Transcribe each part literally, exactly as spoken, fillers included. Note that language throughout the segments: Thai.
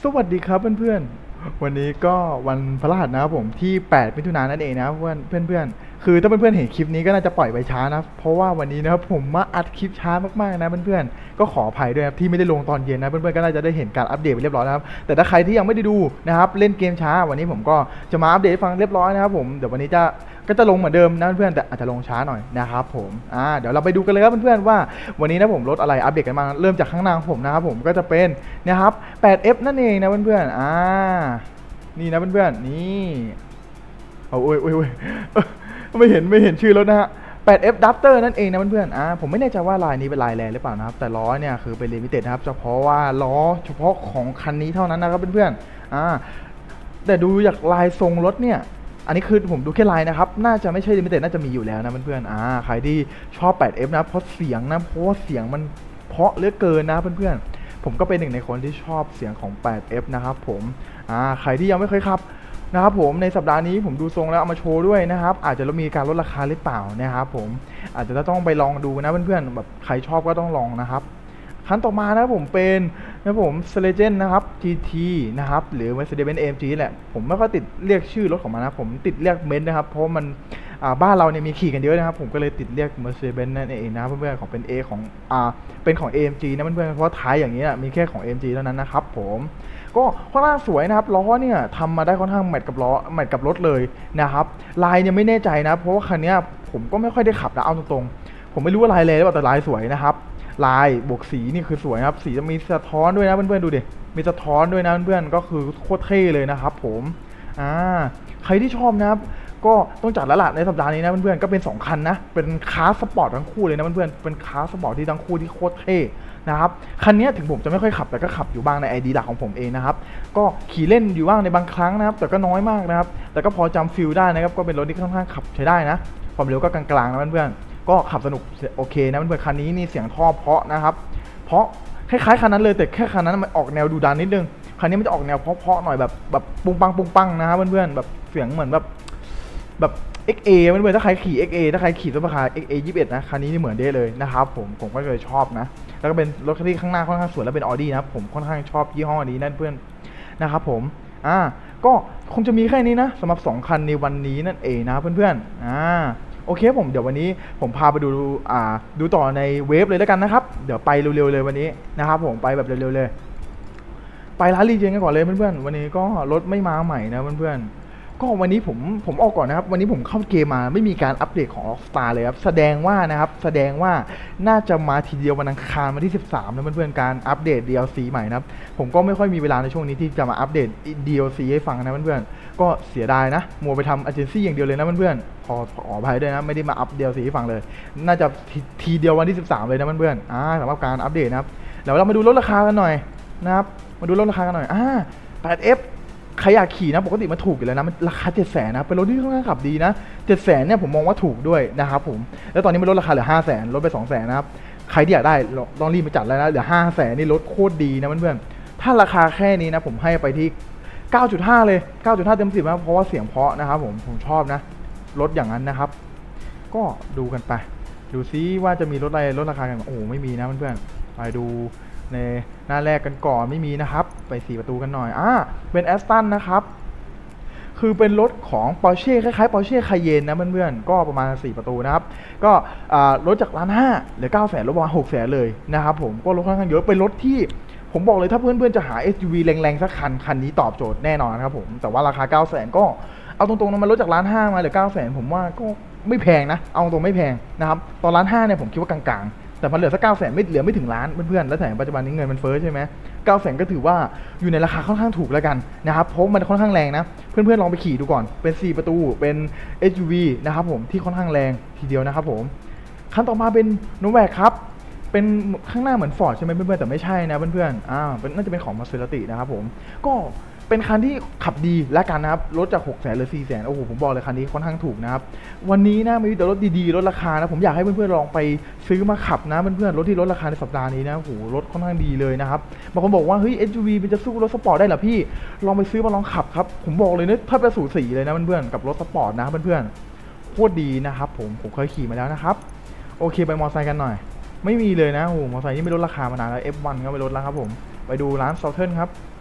สวัสดีครับเพื่อนๆวันนี้ก็วันพฤหัสนะครับผมที่แปดมิถุนายนนั่นเองนะเพื่อนเพื่อนๆคือถ้าเพื่อนๆเห็นคลิปนี้ก็น่าจะปล่อยไปช้านะเพราะว่าวันนี้นะครับผมมาอัดคลิปช้ามากๆนะเพื่อนๆก็ขออภัยด้วยครับที่ไม่ได้ลงตอนเย็นนะเพื่อนๆก็น่าจะได้เห็นการอัปเดตไปเรียบร้อยแล้วครับแต่ถ้าใครที่ยังไม่ได้ดูนะครับเล่นเกมช้าวันนี้ผมก็จะมาอัปเดตให้ฟังเรียบร้อยนะครับผมเดี๋ยววันนี้จะก็จะลงเหมือนเดิมนะเพื่อนๆแต่อาจจะลงช้าหน่อยนะครับผมอ่าเดี๋ยวเราไปดูกันเลยครับเพื่อนๆว่าวันนี้นะผมลดอะไรอัปเดตกันมาเริ่มจากข้างหน้าของผมนะครับผมก็จะเป็นนะครับ แปด เอฟ นั่นเองนะเพื่อนๆอ่านี่นะเพื่อนๆนี่โอ้ยโอ้ยโอ้ยไม่เห็นไม่เห็นชื่อรถนะฮะ แปด เอฟ Adapter นั่นเองนะเพื่อนๆอ่าผมไม่แน่ใจว่าลายนี้เป็นลายแรหรือเปล่านะครับแต่ล้อเนี่ยคือเป็นลิมิเต็ดนะครับเฉพาะว่าล้อเฉพาะของคันนี้เท่านั้นนะครับเพื่อนๆอ่าแต่ดูจากลายทรงรถเนี่ยอันนี้คือผมดูแค่ลายนะครับน่าจะไม่ใช่ลิมิเต็ดน่าจะมีอยู่แล้วนะเพื่อนๆอ่าใครที่ชอบ แปด เอฟ นะเพราะเสียงนะเพราะเสียงมันเพราะเหลือเกินนะเพื่อนๆผมก็เป็นหนึ่งในคนที่ชอบเสียงของ แปด เอฟ นะครับผมอ่าใครที่ยังไม่เคยขับนะครับผมในสัปดาห์นี้ผมดูทรงแล้วเอามาโชว์ด้วยนะครับอาจจะมีการลดราคาหรือเปล่านะครับผมอาจจะต้องไปลองดูนะเพื่อนๆแบบใครชอบก็ต้องลองนะครับคันต่อมานะผมเป็นนะผม Legend นะครับ จี ที นะครับหรือ Mercedes-Benz เอ เอ็ม จี แหละผมไม่ค่อยติดเรียกชื่อรถของมันนะผมติดเรียกเบนซ์นะครับเพราะมันบ้านเราเนี่ยมีขี่กันเยอะนะครับผมก็เลยติดเรียก Mercedes-Benz นั่นเองนะเพื่อนๆของเป็น A ของอ่าเป็นของ เอ เอ็ม จี นะเพื่อนๆเพราะท้ายอย่างนี้นะมีแค่ของ เอ เอ็ม จี เท่านั้นนะครับผมก็ค่อนข้างสวยนะครับล้อเนี่ยทำมาได้ค่อนข้างแมทกับล้อแมทกับรถเลยนะครับลายเนี่ยไม่แน่ใจนะเพราะว่าคันนี้ผมก็ไม่ค่อยได้ขับนะเอาตรงๆผมไม่รู้ว่าลายเลยหรือเปล่าแต่ลายสวยนะครับลายบวกสีนี่คือสวยครับสีจะมีสะท้อนด้วยนะเพื่อนๆดูดิมีสะท้อนด้วยนะเพื่อนๆก็คือโคตรเท่เลยนะครับผมอ่าใครที่ชอบนะครับก็ต้องจัดแล้วล่ะในสัปดาห์นี้นะเพื่อนๆก็เป็นสองคันนะเป็นคาร์สปอร์ตทั้งคู่เลยนะเพื่อนๆเป็นคาร์สปอร์ตที่ทั้งคู่ที่โคตรเท่นะครับคันนี้ถึงผมจะไม่ค่อยขับแต่ก็ขับอยู่บ้างใน ไอ ดี หลักของผมเองนะครับก็ขี่เล่นอยู่บ้างในบางครั้งนะครับแต่ก็น้อยมากนะครับแต่ก็พอจำฟิลได้นะครับก็เป็นรถที่ค่อนข้างขับใช้ได้นะความเร็วก็กลางๆนะเพื่อนๆก็ขับสนุกโอเคนะเพื่อนๆคันนี้นี่เสียงท่อเพาะนะครับเพราะคล้ายๆคันนั้นเลยแต่แค่คันนั้นมันออกแนวดูดันนิดนึงคันนี้มันจะออกแนวเพาะๆหน่อยแบบแบบปุ้งปังปุ้งปังนะครับเพื่อนๆแบบเสียงเหมือนแบบแบบ เอ็กซ์ เอ มันเหมือนถ้าใครขี่ เอ็กซ์ เอ ถ้าใครขี่ซุปเปอร์คาร์ เอ็กซ์ เอ ยี่สิบเอ็ดนะคันนี้นี่เหมือนได้เลยนะครับผมผมก็เลยชอบนะแล้วก็เป็นรถที่ข้างหน้าค่อนข้างสวยแล้วเป็น Audi นะครับผมค่อนข้างชอบยี่ห้อนี้นั่นเพื่อนนะครับผมอ่าก็คงจะมีแค่นี้นะสำหรับสองคันในวันนี้นั่นเองนะเพื่อนๆอ่าโอเคผมเดี๋ยววันนี้ผมพาไปดูอ่าดูต่อในเวฟเลยแล้วกันนะครับเดี๋ยวไปเร็วๆเลยวันนี้นะครับผมไปแบบเร็วๆเลยไปร้านรีเจนกันก่อนเลยเพื่อนๆวันนี้ก็รถไม่มาใหม่นะเพื่อนๆก็วันนี้ผมผมออกก่อนนะครับวันนี้ผมเข้าเกมมาไม่มีการอัปเดตของ Rockstar เลยครับแสดงว่านะครับแสดงว่าน่าจะมาทีเดียววันอังคารวันที่สิบสามนะเพื่อนๆการอัปเดต ดี แอล ซี ใหม่นะครับผมก็ไม่ค่อยมีเวลาในช่วงนี้ที่จะมาอัปเดต ดี แอล ซี ให้ฟังนะเพื่อนๆก็เสียดายนะมัวไปทำเอเจนซี่อย่างเดียวเลยนะเพื่อนๆขอขออภัยด้วยนะไม่ได้มาอัป ดี แอล ซี ให้ฟังเลยน่าจะทีเดียววันที่สิบสามเลยนะเพื่อนๆอ่าสำหรับการอัปเดตนะครับเดี๋ยวเรามาดูลดราคากันหน่อยนะครับมาดูลดราคากันหน่อยอ่า แปด เอฟใครอยากขี่นะปกติมันถูกอยู่แล้วนะมันราคา เจ็ดแสน นะเป็นรถที่ค่อนข้างขับดีนะ เจ็ดแสน เนี่ยผมมองว่าถูกด้วยนะครับผมแล้วตอนนี้มันลดราคาเหลือ ห้าแสน ลดไป สองแสน นะครับใครที่อยากได้ต้องรีบมาจัดแล้วนะเหลือ ห้าแสน นี่ลดโคตรดีนะเพื่อนๆถ้าราคาแค่นี้นะผมให้ไปที่ เก้าจุดห้า เลย เก้าจุดห้า เต็มสิบนะเพราะว่าเสียงเพราะนะครับผมผมชอบนะรถอย่างนั้นนะครับก็ดูกันไปดูซิว่าจะมีรถอะไรลดราคากันโอ้ไม่มีนะเพื่อนๆไปดูในหน้าแรกกันก่อนไม่มีนะครับไปสี่ประตูกันหน่อยอ่าเป็นแอสตันนะครับคือเป็นรถของ Porsche คล้ายๆ Porsche Cayenne นะเพื่อนๆก็ประมาณสี่ประตูนะครับก็รถจากล้านห้าเหลือเก้าแสนลดประมาณหกแสนเลยนะครับผมก็รถค่อนข้างเยอะเป็นรถที่ผมบอกเลยถ้าเพื่อนๆจะหา เอส ยู วี แรงๆสักคันคันนี้ตอบโจทย์แน่นอนครับผมแต่ว่าราคาเก้าแสนก็เอาตรงๆนะมันลดจากล้านห้ามาเหลือเก้าแสนผมว่าก็ไม่แพงนะเอาตรงไม่แพงนะครับตอนล้านห้าเนี่ยผมคิดว่ากลางๆแต่มันเหลือสักเก้าแสนไม่เหลือไม่ถึงล้านเพื่อนๆแล้วแต่ปัจจุบันนี้เงินมันเฟ้อใช่ไหมเก้าแสนก็ถือว่าอยู่ในราคาค่อนข้างถูกแล้วกันนะครับเพราะมันค่อนข้างแรงนะเพื่อนๆลองไปขี่ดูก่อนเป็นสี่ประตูเป็น เอส ยู วี นะครับผมที่ค่อนข้างแรงทีเดียวนะครับผมคันต่อมาเป็นโนแวคครับเป็นข้างหน้าเหมือนฟอร์ดใช่ไหมเพื่อนๆแต่ไม่ใช่นะเพื่อนๆอ่าเป็นน่าจะเป็นของมาเซราตินะครับผมก็เป็นคันที่ขับดีและกันนะครับลดจากหกแสนเหลือสี่แสนโอ้โหผมบอกเลยคันนี้ค่อนข้างถูกนะครับวันนี้นะมีแต่รถดีๆลดราคานะผมอยากให้เพื่อนๆลองไปซื้อมาขับนะเพื่อนๆรถที่ลดราคาในสัปดาห์นี้นะโอ้โหรถค่อนข้างดีเลยนะครับบางคนบอกว่าเฮ้ย เอส ยู วี มันจะสู้รถสปอร์ตได้เหรอพี่ลองไปซื้อมาลองขับครับผมบอกเลยนะถ้าไปสูสีเลยนะเพื่อนๆกับรถสปอร์ตนะเพื่อนๆโคตรดีนะครับผมผมเคยขี่มาแล้วนะครับโอเคไปมอเตอร์ไซค์กันหน่อยไม่มีเลยนะโอ้โหมอเตอร์ไซค์นี่ไม่ลดราคามานานแล้ว เอฟ วัน ก็ไม่ลดแล้วครับผมไปดูร้านเซาเทิร์นครับ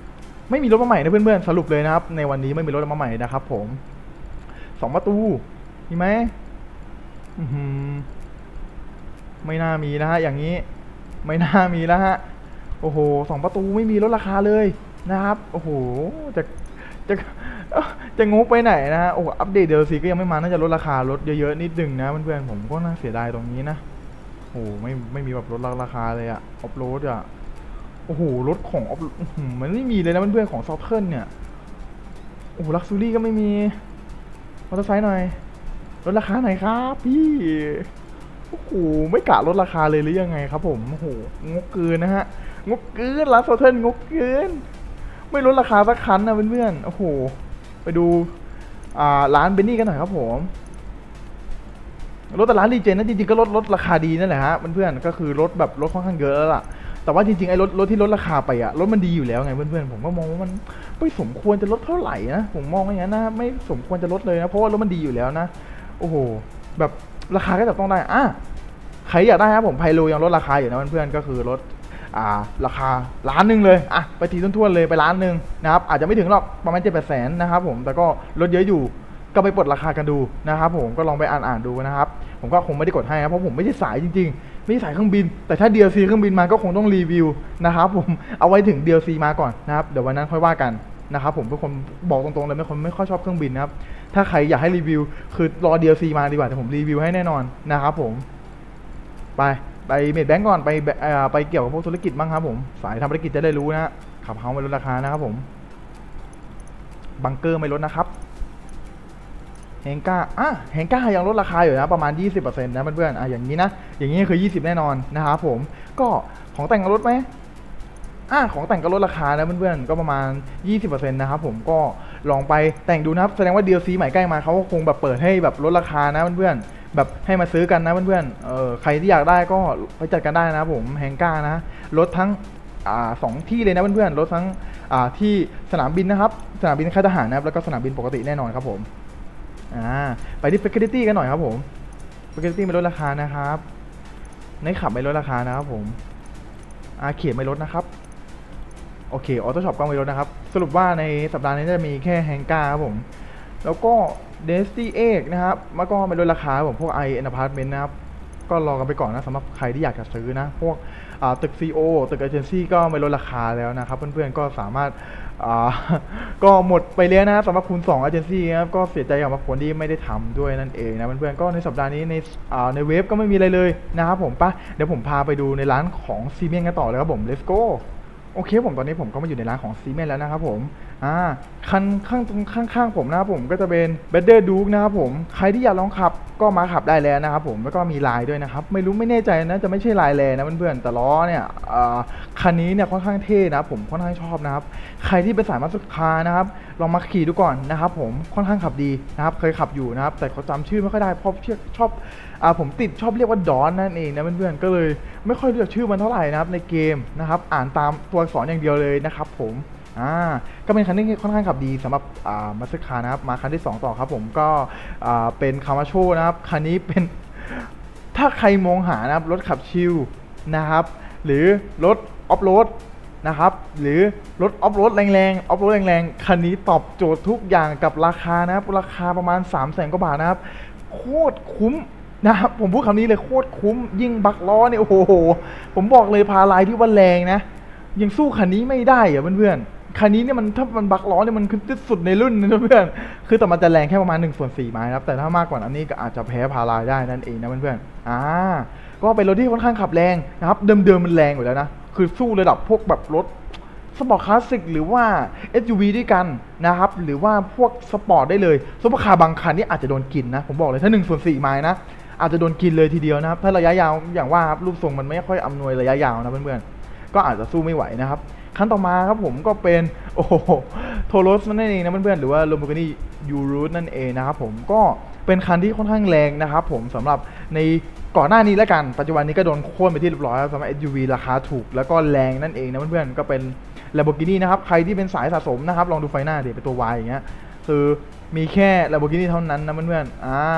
ไม่มีรถมาใหม่นะเพื่อนๆสรุปเลยนะครับในวันนี้ไม่มีรถมาใหม่นะครับผมสองประตูมีไหมอืมไม่น่ามีนะฮะอย่างนี้ไม่น่ามีแล้วฮะโอ้โหสองประตูไม่มีลดราคาเลยนะครับโอ้โหจะจะจะงกไปไหนนะฮะโอ้อัปเดตเดลซีก็ยังไม่มาน่าจะลดราคาลดเยอะๆนิดนึงนะเพื่อนๆผมก็น่าเสียดายตรงนี้นะโอ้ไม่ไม่มีแบบลดราคาเลยอะออฟโรดอะโอ้โหรถของออฟมันไม่มีเลยนะเพื่อนๆของซอฟเทิร์นเนี่ยโอ้โหลักซูรี่ก็ไม่มีมอเตอร์ไซค์หน่อยลดราคาหน่อยครับพี่โอ้โหไม่กะลดราคาเลยหรือยังไงครับผมโอ้โหงกเกินนะฮะงกเกินร้านซอฟเทิร์นงกเกินไม่ลดราคาสักคันนะเพื่อนๆโอ้โหไปดูอ่าร้านเบนนี่กันหน่อยครับผมรถแต่ร้านรีเจนนะจริงๆก็ลดลดราคาดีนั่นแหละฮะเพื่อนๆก็คือลดแบบลดค่อนข้างเยอะแล้วล่ะแต่ว่าจริงๆไอ้รถรถที่ลดราคาไปอะรถมันดีอยู่แล้วไงเพื่อนๆผมก็มองว่ามันไม่สมควรจะลดเท่าไหร่นะผมมองอย่างนั้นนะไม่สมควรจะลดเลยนะเพราะว่ารถมันดีอยู่แล้วนะโอ้โหแบบราคาก็จะต้องได้อ่ะใครอยากได้ครับผมไพโลยังลดราคาอยู่นะเพื่อนๆก็คือลดอ่าราคาล้านหนึ่งเลยอ่ะไปทีทุ่นๆเลยไปล้านหนึ่งนะครับอาจจะไม่ถึงหรอกประมาณเจ็ดแปดแสนนะครับผมแต่ก็ลดเยอะอยู่ก็ไปปลดราคากันดูนะครับผมก็ลองไปอ่านๆดูนะครับผมก็คงไม่ได้กดให้นะเพราะผมไม่ใช่สายจริงๆไม่ใช่สายเครื่องบินแต่ถ้า ดี แอล ซี เครื่องบินมาก็คงต้องรีวิวนะครับผมเอาไว้ถึง ดี แอล ซี มาก่อนนะครับเดี๋ยววันนั้นค่อยว่ากันนะครับผมเป็นคนบอกตรงๆเลยไม่คนไม่ค่อยชอบเครื่องบินนะครับถ้าใครอยากให้รีวิวคือรอ ดี แอล ซี มาดีกว่าแต่ผมรีวิวให้แน่นอนนะครับผมไปไปเมดแบงก์ก่อนไปไปเกี่ยวกับพวกธุรกิจบ้างครับผมสายทำธุรกิจจะได้รู้นะขับเฮาไม่ลดราคานะครับผมบังเกอร์ไม่ลดนะครับเฮงก้าอ่ะเฮงก้ายังลดราคาอยู่นะประมาณ ยี่สิบเปอร์เซ็นต์ นะเพื่อนๆอ่ะอย่างนี้นะอย่างนี้คือยี่สิบแน่นอนนะครับผมก็ของแต่งลดไหมอ่ะของแต่งก็ลดราคานะเพื่อนๆก็ประมาณ ยี่สิบเปอร์เซ็นต์ นะครับผมก็ลองไปแต่งดูนะครับแสดงว่า ดี แอล ซี ใหม่ใกล้มาเขาก็คงแบบเปิดให้แบบลดราคานะเพื่อนๆแบบให้มาซื้อกันนะเพื่อนๆเออใครที่อยากได้ก็ไปจัดกันได้นะผมเฮงก้านะลดทั้งอ่าสองที่เลยนะเพื่อนๆลดทั้งอ่าที่สนามบินนะครับสนามบินค่ายทหารนะครับแล้วก็สนามบินปกติแน่นอนครับผมอ่าไปที่ Facility กันหน่อยครับผม Facility ไม่ลดราคานะครับในขับไม่ลดราคานะครับผมอาเขียนไม่ลดนะครับโอเคออโต้ช็อปก็ไม่ลดนะครับสรุปว่าในสัปดาห์นี้จะมีแค่แฮงก้าครับผมแล้วก็ เดสตี้ เอ็กซ์ นะครับมันก็ไม่ลดราคาผมพวก i N Apartment นะครับก็รอกันไปก่อนนะสำหรับใครที่อยากจะซื้อนะพวกตึก ซี โอ ตึกเอเจนซี่ก็ไม่ลดราคาแล้วนะครับเพื่อนๆก็สามารถก็หมดไปแล้วนะสำหรับคูณสองเอเจนซี่นะครับก็เสียใจอย่างมากคนที่ไม่ได้ทำด้วยนั่นเองนะเพื่อนๆก็ในสัปดาห์นี้ในในเว็บก็ไม่มีอะไรเลยนะครับผมปะเดี๋ยวผมพาไปดูในร้านของซีเมนต์กันต่อเลยครับผม let's go โอเคผมตอนนี้ผมก็มาอยู่ในร้านของซีเมนต์แล้วนะครับผมอ่าคันข้างตรงข้างๆผมนะครับผมก็จะเป็น Better Duke นะครับผมใครที่อยากลองขับก็มาขับได้แล้วนะครับผมแล้วก็มีลายด้วยนะครับไม่รู้ไม่แน่ใจนะจะไม่ใช่ลายแลนะเพื่อนๆแต่ล้อเนี่ยคันนี้เนี่ยค่อนข้างเท่นะผมค่อนข้างชอบนะครับใครที่เป็นสายมัสคาร์นะครับลองมาขี่ดูก่อนนะครับผมค่อนข้างขับดีนะครับเคยขับอยู่นะครับแต่เขาจำชื่อไม่ค่อยได้เพราะชอบอ่าผมติดชอบเรียกว่าดอนนั่นเองนะเพื่อนๆก็เลยไม่ค่อยเรียกชื่อมันเท่าไหร่นะครับในเกมนะครับอ่านตามตัวอักษรอย่างเดียวเลยนะครับผมอ่าก็เป็นคันที่ค่อนข้างขับดีสำหรับอ่ามัสคานะครับมาคันที่สองต่อครับผมก็อ่าเป็นคามาโชนะครับคันนี้เป็นถ้าใครมองหานะครับรถขับชิลนะครับหรือรถออฟโรดนะครับหรือรถออฟโรดแรงๆออฟโรดแรงๆคันนี้ตอบโจทย์ทุกอย่างกับราคานะครับราคาประมาณสามแสนกว่าบาทนะครับโคตรคุ้มนะครับผมพูดคำนี้เลยโคตรคุ้มยิ่งบักล้อเนี่ยโอ้โหผมบอกเลยพาลายที่ว่าแรงนะยังสู้คันนี้ไม่ได้อะเพื่อนๆคันนี้เนี่ยมันถ้ามันบักล้อเนี่ยมันคือที่สุดในรุ่นนะเพื่อนคือแต่มันจะแรงแค่ประมาณหนึ่งส่วนสี่ไม้ครับแต่ถ้ามากกว่านั้นนี่ก็อาจจะแพ้พาลายได้นั่นเองนะเพื่อนๆอ่าก็เป็นรถที่ค่อนข้างขับแรงนะครับเดิมๆมันแรงอยู่แล้วนะคือสู้ระดับพวกแบบรถสปอร์ตคลาสสิกหรือว่า เอส ยู วี ด้วยกันนะครับหรือว่าพวกสปอร์ตได้เลยซุปเปอร์คาร์บางคันนี่อาจจะโดนกินนะผมบอกเลยถ้าหนึ่งส่วนสี่ไม้นะอาจจะโดนกินเลยทีเดียวนะครับถ้าระยะยาวอย่างว่าครับรูปทรงมันไม่ค่อยอำนวยระยะยาวนะเพื่อนๆก็อาจจะสู้ไม่ไหวนะครับขั้นต่อมาครับผมก็เป็นโอ้โหโทโรสนั่นเองนะเพื่อนๆหรือว่า Lamborghini Urus นั่นเองนะครับผมก็เป็นคันที่ค่อนข้างแรงนะครับผมสำหรับในก่อนหน้านี้แล้วกันปัจจุบันนี้ก็โดนโค่นไปที่เรียบร้อยแล้วสำหรับ เอส ยู วี ราคาถูกแล้วก็แรงนั่นเองนะเพื่อนๆก็เป็น Lamborghini นะครับใครที่เป็นสายสะสมนะครับลองดูไฟหน้าดิเป็นตัว Y อย่างเงี้ยคือมีแค่ Lamborghini เท่านั้นนะเพื่อนๆอ่า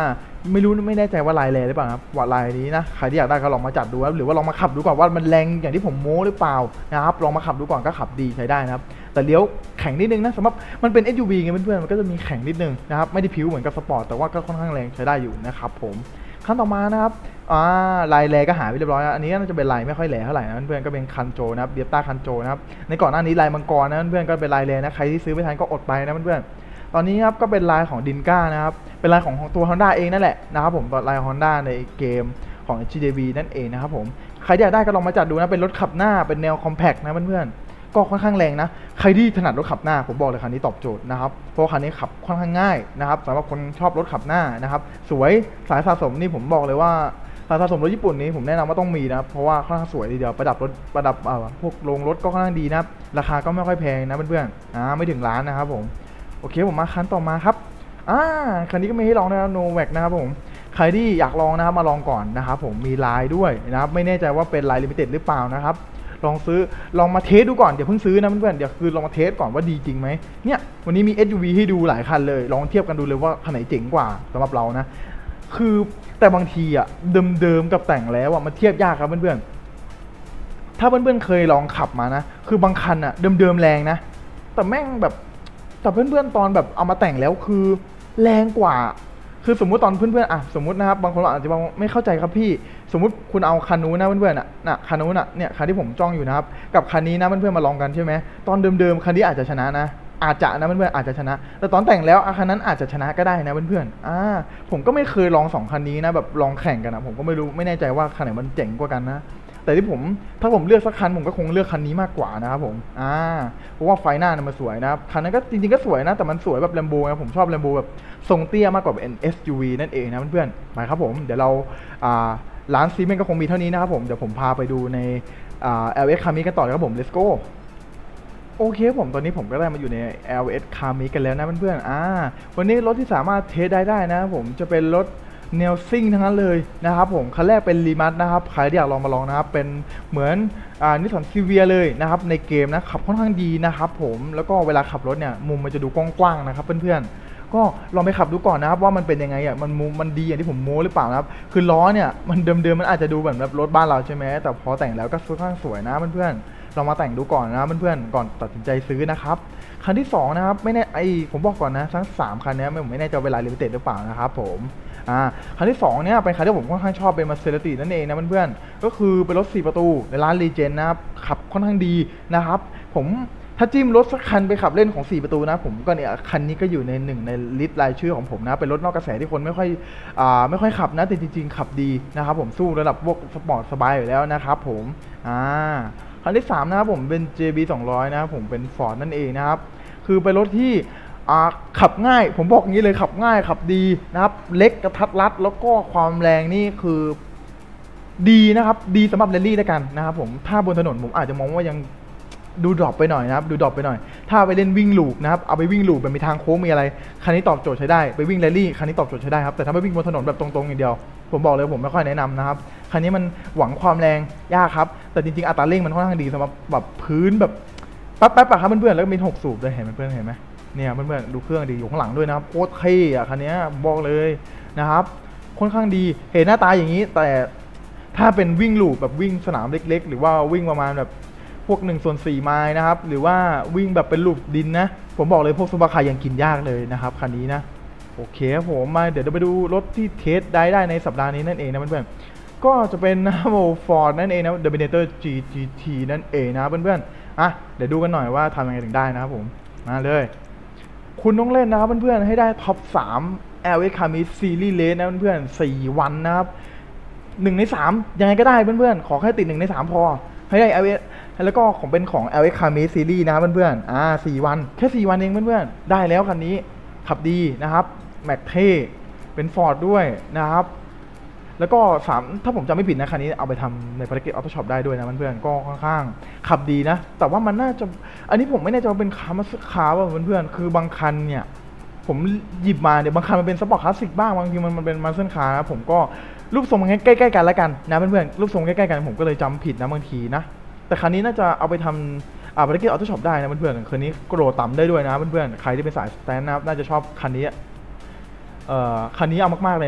ไม่รู้ไม่แน่ใจว่าลายแรงหรือเปล่าครับว่าลายนี้นะใครที่อยากได้ก็ลองมาจัดดูครับหรือว่าลองมาขับดูก่อนว่ามันแรงอย่างที่ผมโม้หรือเปล่านะครับลองมาขับดูก่อนก็ขับดีใช้ได้นะครับแต่เลี้ยวแข็งนิดนึงนะสำหรับมันเป็น เอส ยู วี ไงเพื่อนๆมันก็จะมีแข็งนิดนึงนะครับไม่ได้ผิวเหมือนกับสปอร์ตแต่ว่าก็ค่อนข้างแรงใช้ได้อยู่นะครับผมขั้นต่อมานะครับอ่าลายแรงก็หายไปเรียบร้อยอันนี้น่าจะเป็นลายไม่ค่อยแรงเท่าไหร่นะเพื่อนๆก็เป็นคันโจนะครับเดียต้าคันโจนะครับในก่อนหน้านี้ลายมังกรนะเพื่อนๆก็เป็นลายแรงนะใครที่ซื้อไม่ทันก็อดไปนะเพื่อนๆตอนนี้ครับก็เป็นลายของดินก้านะครับเป็นลายของตัว Honda เองนั่นแหละนะครับผมลาย Honda ในเกมของ จี ดี วี นั่นเองนะครับผมใครอยากได้ก็ลองมาจัดดูนะเป็นรถขับหน้าเป็นแนวคอมแพคนะเพื่อนๆก็ค่อนข้างแรงนะใครที่ถนัดรถขับหน้าผมบอกเลยคันนี้ตอบโจทย์นะครับเพราะคันนี้ขับค่อนข้างง่ายนะครับสำหรับคนชอบรถขับหน้านะครับสวยสายสะสมนี่ผมบอกเลยว่าสายสะสมรถญี่ปุ่นนี้ผมแนะนำว่าต้องมีนะเพราะว่าค่อนข้างสวยทีเดียวประดับรถประดับพวกโรงรถก็ค่อนข้างดีนะราคาก็ไม่ค่อยแพงนะเพื่อนๆอ่าไม่ถึงล้านนะครับผมโอเคผมมาคันต่อมาครับอ่าคันนี้ก็มีให้ลองนะครับ โนแวค นะครับผมใครที่อยากลองนะครับมาลองก่อนนะครับผมมีลายด้วยนะครับไม่แน่ใจว่าเป็นลายลิมิเต็ดหรือเปล่านะครับลองซื้อลองมาเทสดูก่อนเดี๋ยวเพิ่งซื้อนะเพื่อนๆเดี๋ยวคือลองมาเทสก่อนว่าดีจริงไหมเนี่ยวันนี้มี เอส ยู วี ให้ดูหลายคันเลยลองเทียบกันดูเลยว่าคันไหนเจ๋งกว่าสำหรับเรานะคือแต่บางทีอ่ะเดิมๆกับแต่งแล้วอ่ะมันเทียบยากครับเพื่อนๆถ้าเพื่อนๆเคยลองขับมานะคือบางคันอ่ะเดิมๆแรงนะแต่แม่งแบบแต่เพื่อนๆตอนแบบเอามาแต่งแล้วคือแรงกว่าคือสมมุติตอนเพื่อนๆอ่ะสมมุตินะครับบางคนอาจจะไม่เข้าใจครับพี่สมมุติคุณเอาคันนู้นนะเพื่อนๆอ่ะน่ะคันนู้นอ่ะเนี่ยคันที่ผมจ้องอยู่นะครับกับคันนี้นะเพื่อนๆมาลองกันใช่ไหมตอนเดิมๆคันนี้อาจจะชนะนะอาจจะนะเพื่อนๆอาจจะชนะแต่ตอนแต่งแล้วคันนั้นอาจจะชนะก็ได้นะเพื่อนๆอ่าผมก็ไม่เคยลองสองคันนี้นะแบบลองแข่งกันนะผมก็ไม่รู้ไม่แน่ใจว่าคันไหนมันเจ๋งกว่ากันนะแต่ที่ผมถ้าผมเลือกสักคันผมก็คงเลือกคันนี้มากกว่านะครับผมอ่าเพราะว่าไฟหน้ามันสวยนะครับคันนั้นก็จริงๆก็สวยนะแต่มันสวยแบบแลมโบนะผมชอบแลมโบแบบทรงเตี้ยมากกว่าเป็น เอส ยู วี นั่นเองนะเพื่อนๆไปครับผมเดี๋ยวเราอ่าร้านซีเมนต์ก็คงมีเท่านี้นะครับผมเดี๋ยวผมพาไปดูในอ่า แอล เอส Kami กันต่อครับผม let's go โอเคผมตอนนี้ผมก็ได้มาอยู่ใน แอล เอส Kami กันแล้วนะเพื่อนๆอ่าวันนี้รถที่สามารถเทสได้ได้นะผมจะเป็นรถแนวซิ่งทั้งนั้นเลยนะครับผมคันแรกเป็นรีมัสนะครับใครที่อยากลองมาลองนะครับเป็นเหมือนอ่านิสสันซีเวียเลยนะครับในเกมนะขับค่อนข้างดีนะครับผมแล้วก็เวลาขับรถเนี่ยมุมมันจะดูกว้างๆนะครับเพื่อนๆก็ลองไปขับดูก่อนนะครับว่ามันเป็นยังไงอ่ะมันมุมมันดีอย่างที่ผมโม้หรือเปล่านะครับคือล้อเนี่ยมันเดิมๆมันอาจจะดูเหมือนแบบรถบ้านเราใช่ไหมแต่พอแต่งแล้วก็ค่อนข้างสวยนะเพื่อนๆลองมาแต่งดูก่อนนะเพื่อนๆก่อนตัดสินใจซื้อนะครับคันที่สองนะครับไม่แน่ไอผมบอกก่อนนะทั้งสามคันนี้ผมไม่แน่ใจเวลาลิมิเต็ดหรือเปล่านะครับผมอ่าคันที่สองเนี่ยเป็นคันที่ผมค่อนข้างชอบเป็นมาเซราตินั่นเองนะเพื่อนๆก็คือเป็นรถสี่ประตูในร้านรีเจนนะครับขับค่อนข้างดีนะครับผมถ้าจิ้มรถสักคันไปขับเล่นของสี่ประตูนะผมก็เนี่ยคันนี้ก็อยู่ในหนึ่งในลิสต์รายชื่อของผมนะเป็นรถนอกกระแสที่คนไม่ค่อยอ่าไม่ค่อยขับนะแต่จริงๆขับดีนะครับผมสู้ระดับพวกสปอร์ตสบายอยู่แล้วนะครับผมอ่าคันที่สามนะครับผมเป็น เจ บี สองร้อยนะครับผมเป็น Ford นั่นเองนะครับคือเป็นรถที่ขับง่ายผมบอกงี้เลยขับง่ายขับดีนะครับเล็กกระทัดรัดแล้วก็ความแรงนี่คือดีนะครับดีสำหรับแรลลี่ด้วยกันนะครับผมถ้าบนถนนผมอาจจะมองว่ายังดูดรอปไปหน่อยนะครับดูดรอปไปหน่อยถ้าไปเล่นวิ่งลูปนะครับเอาไปวิ่งลูปแบบมีทางโค้งมีอะไรคันนี้ตอบโจทย์ใช้ได้ไปวิ่งแรลลี่คันนี้ตอบโจทย์ใช้ได้ครับแต่ถ้าไปวิ่งบนถนนแบบตรงๆอย่างเดียวผมบอกเลยผมไม่ค่อยแนะนำนะครับคันนี้มันหวังความแรงยากครับแต่จริงๆอัตราเร่งมันค่อนข้างดีสำหรับแบบพื้นแบบแป๊บๆอะครับเพื่อนๆแล้วก็มีหกสูบเลยเห็นไหมเพื่อนเห็นไหมเนี่ยเพื่อนๆดูเครื่องดีอยู่ข้างหลังด้วยนะครับโคตรเท่อะคันนี้บอกเลยนะครับค่อนข้างดีเห็นหน้าตาอย่างนี้แต่ถ้าเป็นวิ่งลูปแบบวิ่งสนามเล็กๆหรือว่าวิ่งประมาณแบบพวกหนึ่งส่วนสี่ไมล์นะครับหรือว่าวิ่งแบบเป็นลูปดินนะผมบอกเลยพวกซูเปอร์คาร์ยังกินยากเลยนะครับคันนี้นะโอเคครับผมมาเดี๋ยวเราไปดูรถที่เทสได้ได้ในสัปดาห์นี้นั่นเองนะเพื่อนๆก็จะเป็นนะโมฟอร์ดนั่นเองนะ Dominator จี จี ที นั่นเองนะเพื่อนๆอ่ะเดี๋ยวดูกันหน่อยว่าทำยังไงถึงได้นะครับผมมาเลยคุณต้องเล่นนะครับเพื่อนๆให้ได้ท็อปสาม แอล เอส Kami Series Race นะเพื่อนๆสี่วันนะครับหนึ่งในสามยังไงก็ได้เพื่อนๆขอแค่ติดหนึ่งในสามพอให้ได้ แอล เอส แล้วก็ของเป็นของ แอล เอส Kami Series นะครับเพื่อนๆอ่าสี่วันแค่สี่วันเองเพื่อนๆได้แล้วคันนี้ขับดีนะครับแม็กเท่เป็นฟอร์ดด้วยนะครับแล้วก็สามถ้าผมจำไม่ผิดนะคันนี้เอาไปทำในภารกิจออโต้ช็อปได้ด้วยนะเพื่อนๆก็ค่อนข้างขับดีนะแต่ว่ามันน่าจะอันนี้ผมไม่แน่ใจว่าเป็นคาร์มาสคาร์ป่ะเพื่อนๆคือบางคันเนี่ยผมหยิบมาเนี่ยบางคันมันเป็นสปอร์ตคลาสสิกบ้างบางทีมันมันเป็นมาสเซนคาร์นะผมก็รูปทรงมันใกล้ๆกันแล้วกันนะเพื่อนๆรูปทรงใกล้ๆกันผมก็เลยจำผิดนะบางทีนะแต่คันนี้น่าจะเอาไปทำอ่าภารกิจออโต้ช็อปได้นะเพื่อนๆคันนี้โกรธต่ำได้ด้วยนะเพื่อนๆใครที่เป็นสายสแตนด์นะครับน่าจะชอบคันนี้เอ่อคันนี้เอามากๆเลยนะ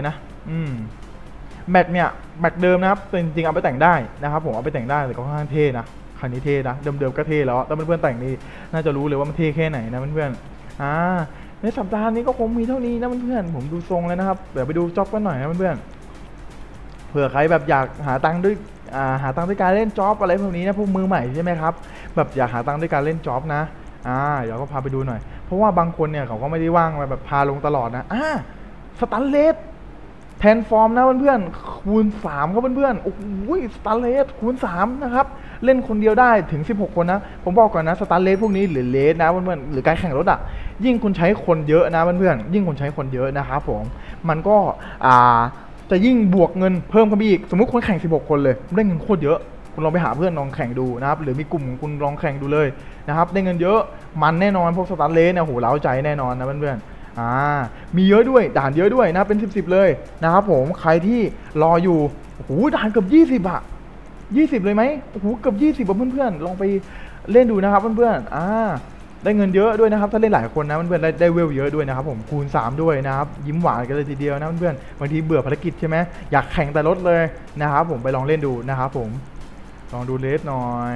อืมแม็กเนี่ยแม็กเดิมนะครับจริงๆเอาไปแต่งได้นะครับผมเอาไปแต่งได้แต่ก็ค่อนข้างเท่นะคันนี้เท่นะเดิมๆก็เท่แล้วแต่เพื่อนๆแต่งนี่น่าจะรู้เลยว่ามันเท่แค่ไหนนะเพื่อนๆอ่าในสัปดาห์นี้ก็คงมีเท่านี้นะเพื่อนๆผมดูทรงแล้วนะครับเดี๋ยวไปดูจ็อบกันหน่อยนะเพื่อนๆเผื่อใครแบบอยากหาตังค์ด้วยอ่าหาตังค์ด้วยการเล่นจ็อบอะไรพวกนี้นะพวกมือใหม่ใช่ไหมครับแบบอยากหาตังค์ด้วยการเล่นจ็อบนะอ่าเดี๋ยวก็พาไปดูหน่อยเพราะว่าบางคนเนี่ยเขาก็ไม่ได้ว่างแบบพาลงตลอดนะอ่าสตันเลสแทนฟอร์มนะเพื่อนๆคูณสามครับเพื่อนๆโอ้โหสตันเลสคูณสามนะครับเล่นคนเดียวได้ถึงสิบหกคนนะผมบอกก่อนนะสตันเลสพวกนี้หรือเลสนะเพื่อนๆหรือการแข่งรถอ่ะยิ่งคุณใช้คนเยอะนะเพื่อนๆยิ่งคุณใช้คนเยอะนะครับผมมันก็อ่าจะยิ่งบวกเงินเพิ่มขึ้นไปอีกสมมุติคนแข่งสิบหกคนเลยได้เงินโคตรเยอะคุณลองไปหาเพื่อนลองแข่งดูนะครับหรือมีกลุ่มคุณลองแข่งดูเลยนะครับได้เงินเยอะมันแน่นอนพวกสตันเลสเนี่ยโหเล้าใจแน่นอนนะเพื่อนๆอ่ามีเยอะด้วยด่านเยอะด้วยนะเป็นสิบสิบเลยนะครับผมใครที่รออยู่โอ้โหด่านเกือบยี่สิบอะยี่สิบเลยไหมโอ้โหเกือบยี่สิบเพื่อนๆลองไปเล่นดูนะครับเพื่อนๆอ่าได้เงินเยอะด้วยนะครับถ้าเล่นหลายคนนะเพื่อนๆได้ได้เวลเยอะด้วยนะครับผมคูณสามด้วยนะครับยิ้มหวานกันเลยทีเดียวนะเพื่อนๆบางทีเบื่อภารกิจใช่ไหมอยากแข่งแต่รถเลยนะครับผมไปลองเล่นดูนะครับผมลองดูเลสหน่อย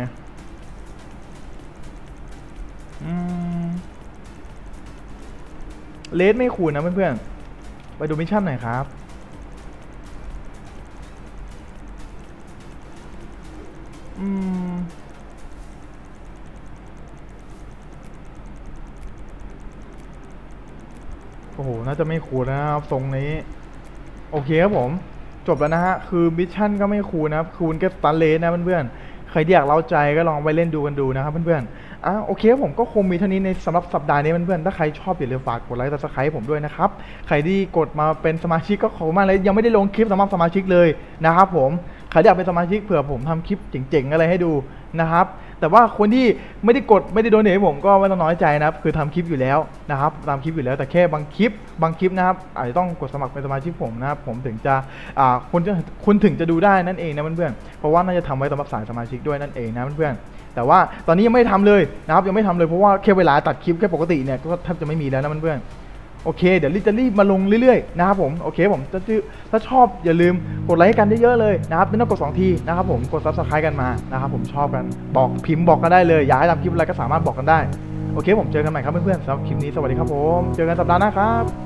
อืมเลสไม่คูณนะเพื่อนๆไปดูมิชชั่นหน่อยครับอืมโอ้โหน่าจะไม่คูณนะครับทรงนี้โอเคครับผมจบแล้วนะฮะคือมิชชั่นก็ไม่คูณนะครับคูณแค่สตันเลสนะเพื่อนๆใครที่อยากเล้าใจก็ลองไปเล่นดูกันดูนะครับเพื่อนๆอ่ะโอเคผมก็คงมีเท่านี้ในสำหรับสัปดาห์นี้เพื่อนๆถ้าใครชอบอย่าลืมฝากกดไลค์กดซับสไครต์ผมด้วยนะครับใครที่กดมาเป็นสมาชิกก็ขอบคุณมากเลยยังไม่ได้ลงคลิปสำหรับสมาชิกเลยนะครับผมใครที่อยากเป็นสมาชิกเผื่อผมทำคลิปเจ๋งๆอะไรให้ดูนะครับแต่ว่าคนที่ไม่ได้กดไม่ได้โดเนทให้ผมก็ไม่ต้องน้อยใจนะครับคือทำคลิปอยู่แล้วนะครับทำคลิปอยู่แล้วแต่แค่บางคลิปบางคลิปนะครับอาจจะต้องกดสมัครเป็นสมาชิกผมนะครับผมถึงจะอ่าคุณจะคุณถึงจะดูได้นั่นเองนะเพื่อนๆเพราะว่าน่าจะทำไว้สำหรับสายสมาชิกด้วยนั่นเองนะเพื่อนๆแต่ว่าตอนนี้ยังไม่ทำเลยนะครับยังไม่ทำเลยเพราะว่าแค่เวลาตัดคลิปแค่ปกติเนี่ยก็แทบจะไม่มีแล้วนะเพื่อนๆโอเคเดี๋ยวรีบจะรีบมาลงเรื่อยๆนะครับผมโอเคผมจะถ้าชอบอย่าลืมกดไลค์กันเยอะๆเลยนะครับไม่ต้องกดสองทีนะครับผมกดซับสไครต์กันมานะครับผมชอบกันบอกพิมพ์บอกกันได้เลยอยากให้ทำคลิปอะไรก็สามารถบอกกันได้โอเคผมเจอกันใหม่ครับเพื่อนๆสำหรับคลิปนี้สวัสดีครับผมเจอกันสัปดาห์หน้าครับ